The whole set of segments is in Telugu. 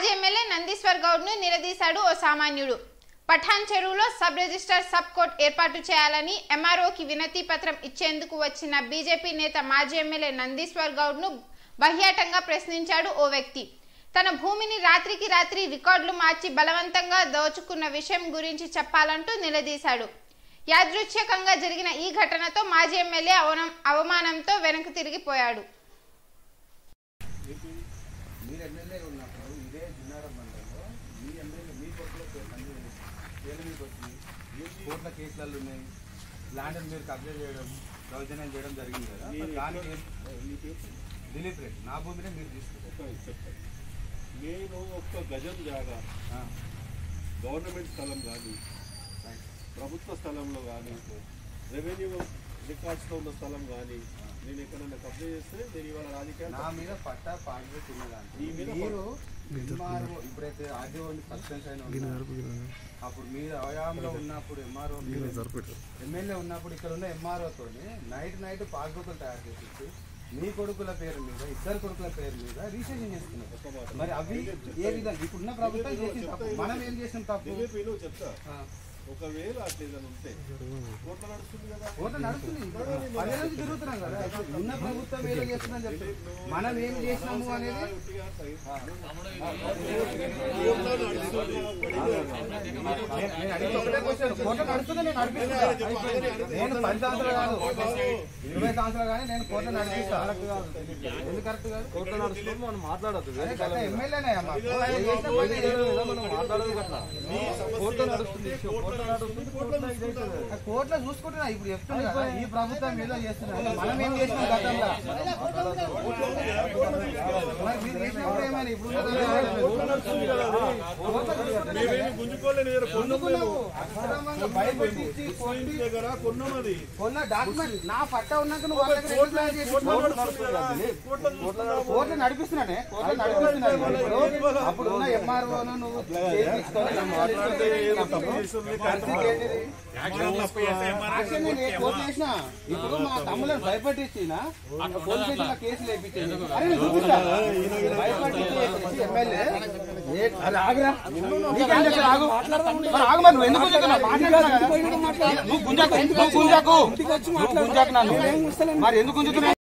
మాజీ ఎమ్మెల్యే నందీశ్వర్ గౌడ్ ను నిలదీశాడు ఓ సామాన్యుడు. పఠాన్ చెరువులో సబ్ రిజిస్టర్ సబ్ కోర్ట్ ఏర్పాటు చేయాలని ఎంఆర్ఓకి వినతి పత్రం ఇచ్చేందుకు వచ్చిన బీజేపీ నేత మాజీ ఎమ్మెల్యే నందీశ్వర్ గౌడ్ ను బహియాటంగా ప్రశ్నించాడు ఓ వ్యక్తి. తన భూమిని రాత్రికి రాత్రి రికార్డులు మార్చి బలవంతంగా దోచుకున్న విషయం గురించి చెప్పాలంటూ నిలదీశాడు. యాదృచ్ఛికంగా జరిగిన ఈ ఘటనతో మాజీ ఎమ్మెల్యే అవమానంతో వెనక్కి తిరిగిపోయాడు. కోట్ల కేసులు ఉన్నాయి, ల్యాండ్ మీరు కబ్జా చేయడం, దౌర్జన్యం చేయడం జరిగింది కదా. దిలీప్ రెడ్డి, నా భూమిని మీరు తీసుకుంటారు. నేను ఒక్క గజం జాగా గవర్నమెంట్ స్థలం కానీ ప్రభుత్వ స్థలంలో కానీ రెవెన్యూ రికార్డ్స్లో ఉన్న స్థలం కానీ నేను ఎక్కడన్నా కబ్జా చేస్తే నేను ఇవాళ రాజకీయాలు నా మీద పట్టా పాటు చిన్నదాన్ని మీరు ఇప్పుడైతే ఆర్డీఓ సస్పెన్స్ అయిన అప్పుడు మీరు అవయాంలో ఉన్నప్పుడు ఎంఆర్ఓ ఎమ్మెల్యే ఉన్నప్పుడు ఇక్కడ ఉన్న ఎంఆర్ఓతో నైట్ పాస్బుక్లు తయారు చేసి మీ కొడుకుల పేరు మీద ఇద్దరు కొడుకుల పేరు మీద రిజిస్ట్రేషన్ చేసుకున్నారు. మరి అవి ఏ విధంగా ఇప్పుడున్న ప్రభుత్వం చేసిన తప్పు, మనం ఏం చేసిన తప్పు చెప్తా. ఒకవేళ అట్లా ఉంటే కోర్టు నడుస్తుంది కదా, కోర్టు నడుస్తుంది. పదే రోజు తిరుగుతున్నాం కదా. ఉన్న ప్రభుత్వం ఏదో చేస్తుందని చెప్పి మనం ఏం చేసినాము అనేది కోర్టు నడుస్తుంది. నేను నడిపిస్తాను. నేను 10 సంవత్సరాలు కాదు 20 సంవత్సరాలు కానీ నేను కోర్టు నడిపిస్తాను. ఎందుకు కరెక్ట్ కాదు? కోర్టు నడుస్తుంది. మనం మాట్లాడద్దు. ఎమ్మెల్యేనే మనం మాట్లాడదు కదా. కోర్టు నడుస్తుంది. కోర్టులో చూసుకుంటున్నా. ఇప్పుడు చెప్తున్నా కదా, ఈ ప్రభుత్వం ఏదో చేస్తున్నా, మనం ఏం చేసినాం గతంలో. ఏమైనా ఇప్పుడు కొన్న డాక్యుమెంట్ నా పట్టా ఉన్నాక నువ్వు కోర్టు నడిపిస్తున్నానే. కోర్టు నడిపిస్తున్నాను. అప్పుడు ఉన్న ఎంఆర్ఓను నువ్వు ఇప్పుడు మా తమ్ములను భయపట్టించిన పోలీస్ స్టేషన్ కేసులు వేయించింది. భయపట్టించి ఎమ్మెల్యే మరి ఎందుకు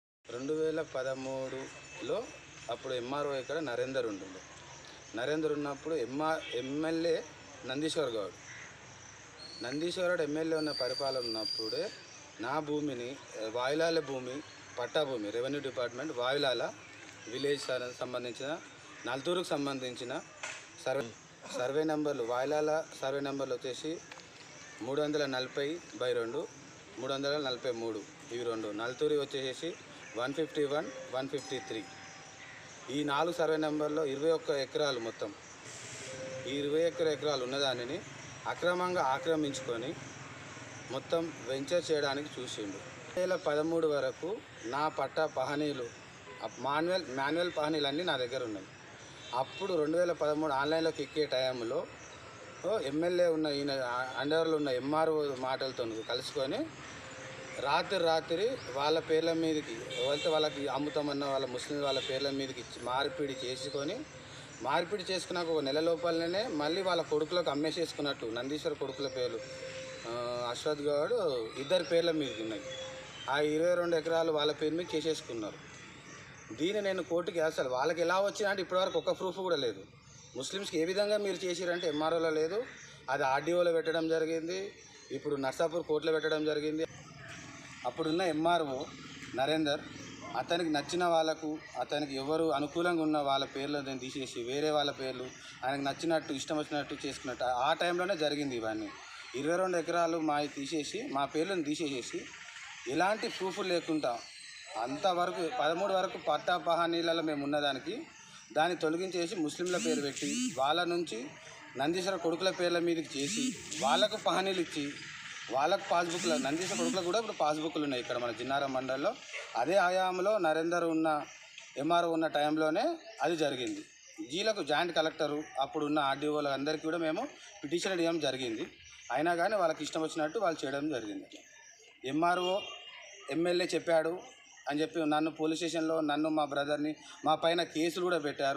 2013లో అప్పుడు ఎంఆర్ఓ ఇక్కడ నరేందర్ ఉంటుండే. నరేందర్ ఉన్నప్పుడు ఎమ్మెల్యే నందీశ్వర్ గౌడ్ ఎమ్మెల్యే ఉన్న పరిపాలన ఉన్నప్పుడే నా భూమిని వాయులాల భూమి పట్టా భూమి రెవెన్యూ డిపార్ట్మెంట్ వాయులాల విలేజ్ సంబంధించిన నల్తూరుకు సంబంధించిన సర్వే నెంబర్లు వాయులాల సర్వే నెంబర్లు వచ్చేసి 340/2 343 ఇవి రెండు. నల్తూరి వచ్చేసి 151 153. ఈ 4 సర్వే నెంబర్లో 21 ఎకరాలు మొత్తం. ఈ 21 ఎకరాలు ఉన్నదానిని అక్రమంగా ఆక్రమించుకొని మొత్తం వెంచర్ చేయడానికి చూసిండు. 2013 వరకు నా పట్టా పహనీలు మాన్యువల్ పహనీలు అన్నీ నా దగ్గర ఉన్నాయి. అప్పుడు 2013 ఆన్లైన్లోకి ఎక్కే టైంలో ఎమ్మెల్యే ఉన్న ఈయన అండర్లో ఉన్న ఎంఆర్ఓ మాటలతో కలుసుకొని రాత్రి వాళ్ళ పేర్ల మీదకి వెళ్తే వాళ్ళకి అమ్ముతామన్న వాళ్ళ ముస్లిం వాళ్ళ పేర్ల మీదకి మార్పిడి చేసుకున్నాక 1 నెల లోపలనే మళ్ళీ వాళ్ళ కొడుకులకు అమ్మేసేసుకున్నట్టు నందీశ్వర్ కొడుకుల పేర్లు అశ్వత్ గౌడ్ ఇద్దరు పేర్ల మీదకి ఉన్నాయి. ఆ 22 ఎకరాలు వాళ్ళ పేరు మీద చేసేసుకున్నారు. దీన్ని నేను కోర్టుకి అసలు వాళ్ళకి ఎలా వచ్చిందంటే ఇప్పటివరకు ఒక ప్రూఫ్ కూడా లేదు. ముస్లిమ్స్కి ఏ విధంగా మీరు చేసిరంటే ఎంఆర్ఓలో లేదు, అది ఆర్డీఓలో పెట్టడం జరిగింది. ఇప్పుడు నర్సాపూర్ కోర్టులో పెట్టడం జరిగింది. అప్పుడున్న ఎంఆర్ఓ నరేందర్ అతనికి నచ్చిన వాళ్ళకు అతనికి ఎవరు అనుకూలంగా ఉన్న వాళ్ళ పేర్లను తీసేసి వేరే వాళ్ళ పేర్లు ఆయనకు నచ్చినట్టు ఇష్టం వచ్చినట్టు చేసుకున్నట్టు ఆ టైంలోనే జరిగింది. ఇవన్నీ 22 ఎకరాలు తీసేసి మా పేర్లను తీసేసేసి ఎలాంటి ప్రూఫ్ లేకుండా అంతవరకు 13 వరకు పట్టా పహానీలలో మేము ఉన్నదానికి దాన్ని తొలగించేసి ముస్లింల పేరు పెట్టి వాళ్ళ నుంచి నందీశ్వర కొడుకుల పేర్ల మీదకి చేసి వాళ్ళకు పహానీలు ఇచ్చి వాళ్ళకు పాస్బుక్లు నందీశ్వర కొడుకులకు కూడా ఇప్పుడు పాస్బుక్లు ఉన్నాయి ఇక్కడ మన జిన్నారం మండలంలో. అదే ఆయామంలో నరేందర్ ఉన్న ఎంఆర్ఓ ఉన్న టైంలోనే అది జరిగింది. జీలకు జాయింట్ కలెక్టరు అప్పుడున్న ఆర్డీఓలు అందరికీ కూడా మేము పిటిషన్ ఇవ్వడం జరిగింది. అయినా కానీ వాళ్ళకి ఇష్టం వచ్చినట్టు వాళ్ళు చేయడం జరిగింది. ఎంఆర్ఓ ఎమ్మెల్యే చెప్పాడు అని చెప్పి నన్ను పోలీస్ స్టేషన్లో నన్ను మా బ్రదర్ని మా పైన కేసులు కూడా పెట్టారు.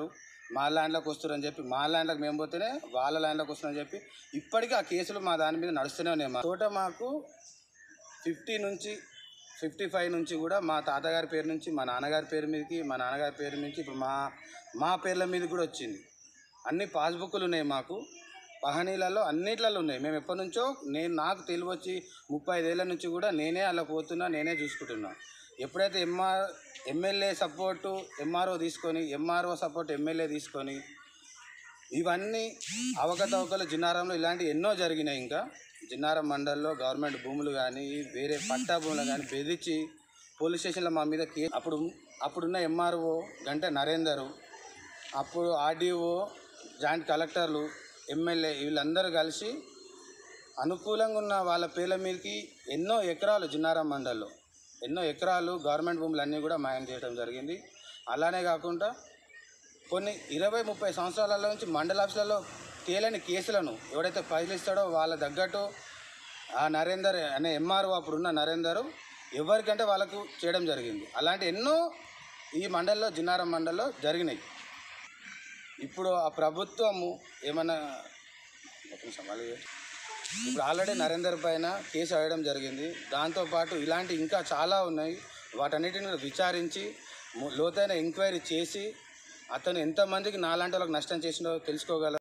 మా ల్యాండ్లోకి వస్తారని చెప్పి మా ల్యాండ్లోకి మేము పోతేనే వాళ్ళ ల్యాండ్లోకి వస్తారని చెప్పి ఇప్పటికీ ఆ కేసులు మా దాని మీద నడుస్తూనే ఉన్నాయి. మా తోట మాకు 50 నుంచి 55 నుంచి కూడా మా తాతగారి పేరు నుంచి మా నాన్నగారి పేరు మీదకి మా నాన్నగారి పేరు నుంచి ఇప్పుడు మా పేర్ల మీద కూడా వచ్చింది. అన్ని పాస్బుక్లు ఉన్నాయి మాకు, పహనీలలో అన్నిట్లలో ఉన్నాయి. మేము ఎప్పటి నుంచో నాకు తెలివి వచ్చి 35 ఏళ్ళ నుంచి కూడా నేనే అలా పోతున్నా, నేనే చూసుకుంటున్నా. ఎప్పుడైతే ఎమ్మెల్యే సపోర్టు ఎంఆర్ఓ తీసుకొని, ఎంఆర్ఓ సపోర్ట్ ఎమ్మెల్యే తీసుకొని ఇవన్నీ అవకతవకలు జిన్నారంలో ఇలాంటివి ఎన్నో జరిగినాయి. ఇంకా జిన్నారం మండల్లో గవర్నమెంట్ భూములు కానీ వేరే పట్టా భూములు కానీ బెదిరించి పోలీస్ స్టేషన్లో మా మీద అప్పుడున్న ఎంఆర్ఓ గంట నరేందరు, అప్పుడు ఆర్డీఓ, జాయింట్ కలెక్టర్లు, ఎమ్మెల్యే వీళ్ళందరూ కలిసి అనుకూలంగా ఉన్న వాళ్ళ పేర్ల మీదకి ఎన్నో ఎకరాలు జిన్నారం మండల్లో ఎన్నో ఎకరాలు గవర్నమెంట్ భూములన్నీ కూడా మాయం చేయడం జరిగింది. అలానే కాకుండా కొన్ని 20-30 సంవత్సరాల నుంచి మండల ఆఫీసులలో తేలని కేసులను ఎవడైతే ఫైల్ ఇస్తాడో వాళ్ళ తగ్గట్టు ఆ నరేందర్ అనే ఎంఆర్ఓ అప్పుడున్న నరేందరు ఎవరికంటే వాళ్ళకు చేయడం జరిగింది. అలాంటి ఎన్నో ఈ మండల్లో జిన్నారం మండల్లో జరిగినాయి. ఇప్పుడు ఆ ప్రభుత్వము ఏమన్నా ఇప్పుడు ఆల్రెడీ నరేందర్ పైన కేసు వేయడం జరిగింది. దాంతోపాటు ఇలాంటి ఇంకా చాలా ఉన్నాయి. వాటన్నిటిని విచారించి లోతైన ఎంక్వైరీ చేసి అతను ఎంతమందికి నాలాంటి వాళ్ళకి నష్టం చేసినో తెలుసుకోగలరు.